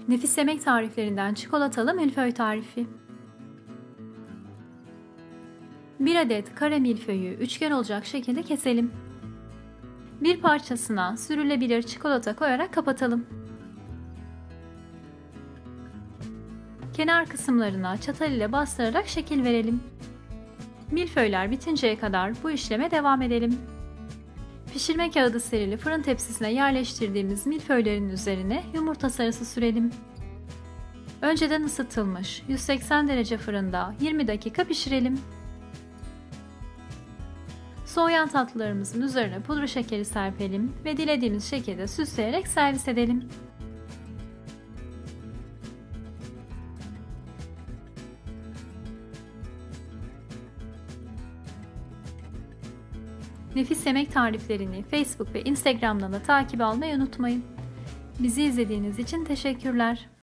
Nefis yemek tariflerinden çikolatalı milföy tarifi. 1 adet kare milföyü üçgen olacak şekilde keselim. Bir parçasına sürülebilir çikolata koyarak kapatalım. Kenar kısımlarına çatal ile bastırarak şekil verelim. Milföyler bitinceye kadar bu işleme devam edelim. Pişirme kağıdı serili fırın tepsisine yerleştirdiğimiz milföylerin üzerine yumurta sarısı sürelim. Önceden ısıtılmış 180 derece fırında 20 dakika pişirelim. Soğuyan tatlılarımızın üzerine pudra şekeri serpelim ve dilediğimiz şekilde süsleyerek servis edelim. Nefis yemek tariflerini Facebook ve Instagram'dan da takip almayı unutmayın. Bizi izlediğiniz için teşekkürler.